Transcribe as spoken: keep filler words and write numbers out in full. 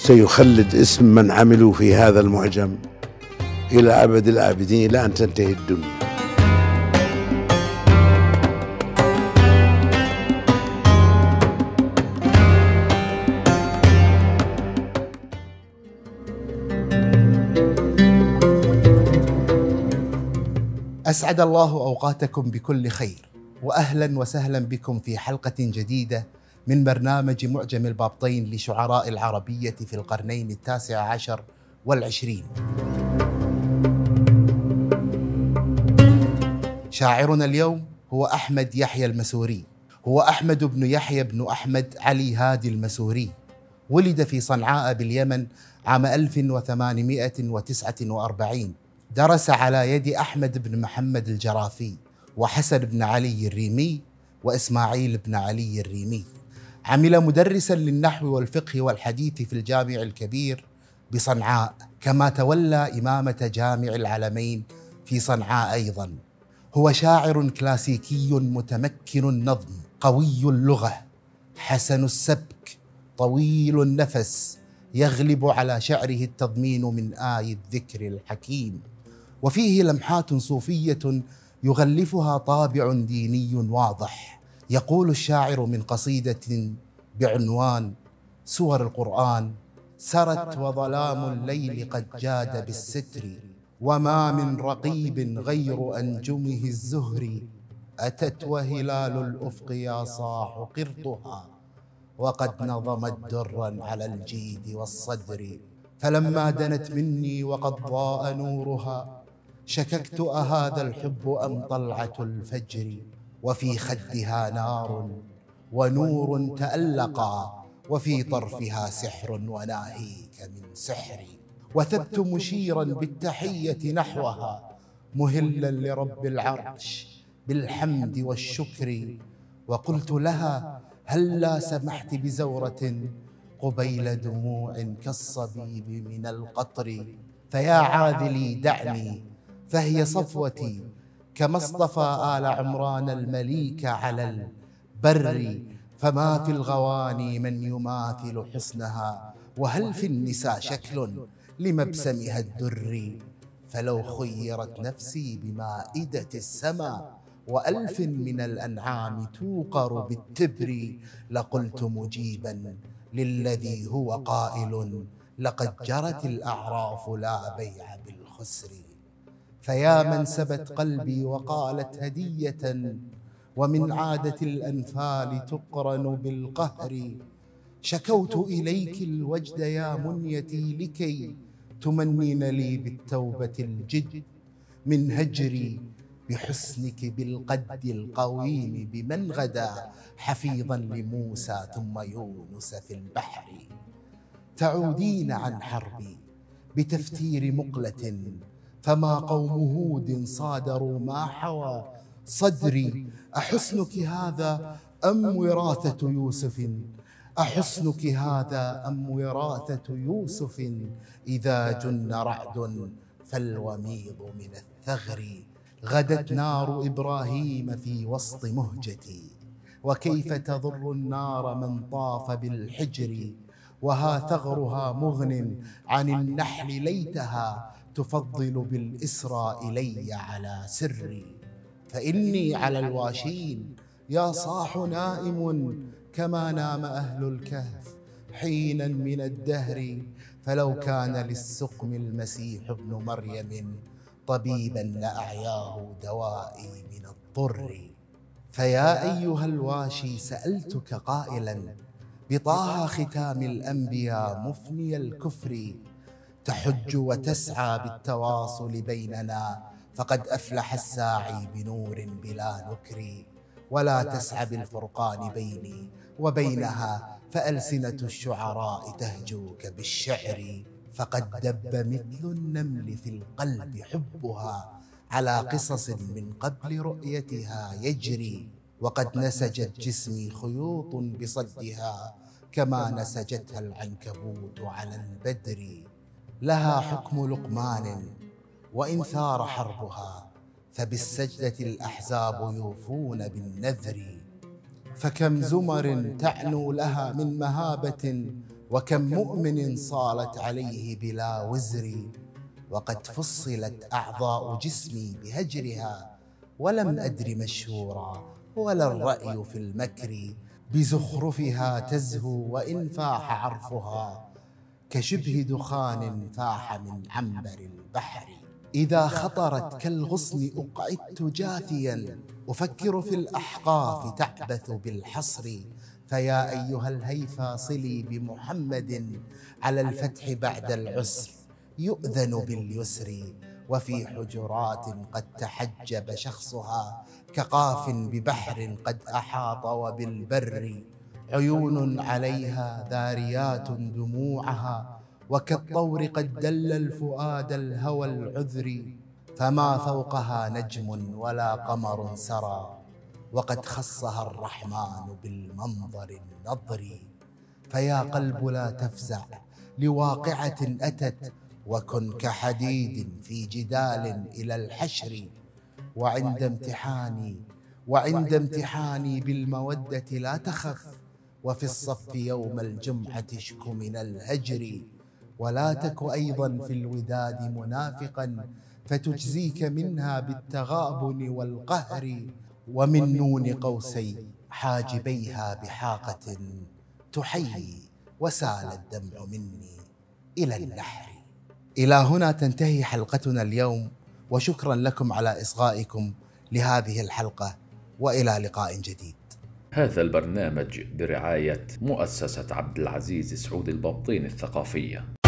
سيخلد اسم من عملوا في هذا المعجم إلى أبد الآبدين، إلى أن تنتهي الدنيا. أسعد الله أوقاتكم بكل خير، وأهلا وسهلا بكم في حلقة جديدة من برنامج معجم البابطين لشعراء العربية في القرنين التاسع عشر والعشرين. شاعرنا اليوم هو أحمد يحيى المسوري. هو أحمد بن يحيى بن أحمد علي هادي المسوري، ولد في صنعاء باليمن عام ألف وثمانمائة وتسعة وأربعين. درس على يد أحمد بن محمد الجرافي وحسن بن علي الريمي وإسماعيل بن علي الريمي. عمل مدرسا للنحو والفقه والحديث في الجامع الكبير بصنعاء، كما تولى إمامة جامع العلمين في صنعاء أيضا. هو شاعر كلاسيكي متمكن النظم، قوي اللغة، حسن السبك، طويل النفس، يغلب على شعره التضمين من آي الذكر الحكيم، وفيه لمحات صوفية يغلفها طابع ديني واضح. يقول الشاعر من قصيدة بعنوان سور القرآن: سرت وظلام الليل قد جاد بالستر، وما من رقيب غير أنجمه الزهر، أتت وهلال الأفق يا صاح قرطها، وقد نظمت درا على الجيد والصدر، فلما دنت مني وقد ضاء نورها، شككت أهذا الحب أم طلعة الفجر، وفي خدها نار ونور تألقا، وفي طرفها سحر وناهيك من سحري، وثبت مشيرا بالتحية نحوها، مهلا لرب العرش بالحمد والشكر، وقلت لها: هلا سمحت بزورة قبيل دموع كالصبيب من القطر، فيا عاذلي دعني فهي صفوتي، كما اصطفى آل عمران المليك على البر، فما في الغواني من يماثل حسنها، وهل في النساء شكل لمبسمها الدر، فلو خيرت نفسي بمائدة السماء، وألف من الأنعام توقر بالتبر، لقلت مجيبا للذي هو قائل: لقد جرت الأعراف لا بيع بالخسر، فيا من سبت قلبي وقالت هدية، ومن عادة الأنفال تقرن بالقهر، شكوت إليك الوجد يا منيتي لكي تمنين لي بالتوبة الجد من هجري، بحسنك بالقد القويم بمن غدا حفيظا لموسى ثم يونس في البحر، تعودين عن حربي بتفتير مقلة، فما قوم هود صادروا ما حوى صدري، أحسنك هذا أم وراثة يوسف، أحسنك هذا أم وراثة يوسف، إذا جن رعد فالوميض من الثغر، غدت نار إبراهيم في وسط مهجتي، وكيف تضر النار من طاف بالحجر، وها ثغرها مغن عن النحل ليتها تفضل بالإسرى إلي على سري، فإني على الواشين يا صاح نائم، كما نام أهل الكهف حينا من الدهر، فلو كان للسقم المسيح ابن مريم طبيبا لأعياه دوائي من الضر، فيا أيها الواشي سألتك قائلا: بطه ختام الأنبياء مفني الكفر، تحج وتسعى بالتواصل بيننا، فقد أفلح الساعي بنور بلا نكر، ولا تسعى بالفرقان بيني وبينها، فألسنة الشعراء تهجوك بالشعر، فقد دب مثل النمل في القلب حبها، على قصص من قبل رؤيتها يجري، وقد نسجت جسمي خيوط بصدها، كما نسجتها العنكبوت على البدر، لها حكم لقمان وإن ثار حربها، فبالسجدة الأحزاب يوفون بالنذر، فكم زمر تعنو لها من مهابة وكم مؤمن صالت عليه بلا وزر، وقد فصلت أعضاء جسمي بهجرها، ولم أدر مشهورا ولا الرأي في المكر، بزخرفها تزهو وإن فاح عرفها، كشبه دخان فاح من عنبر البحر. إذا خطرت كالغصن أقعدت جاثيا، أفكر في الأحقاف تعبث بالحصر، فيا أيها الهيفا صلي بمحمد، على الفتح بعد العسر يؤذن باليسر، وفي حجرات قد تحجب شخصها، كقاف ببحر قد أحاط وبالبر، عيون عليها ذاريات دموعها، وكالطور قد دل الفؤاد الهوى العذر، فما فوقها نجم ولا قمر سرى، وقد خصها الرحمن بالمنظر النضر. فيا قلب لا تفزع لواقعة أتت، وكن كحديد في جدال إلى الحشر، وعند امتحاني وعند امتحاني بالمودة لا تخف، وفي الصف يوم الجمعة اشك من الهجر، ولا تك أيضا في الوداد منافقا، فتجزيك منها بالتغابن والقهر، ومن نون قوسي حاجبيها بحاقة تحيي، وسال الدمع مني إلى النحر. إلى هنا تنتهي حلقتنا اليوم، وشكرا لكم على إصغائكم لهذه الحلقة، وإلى لقاء جديد. هذا البرنامج برعاية مؤسسة عبد العزيز سعود البابطين الثقافية.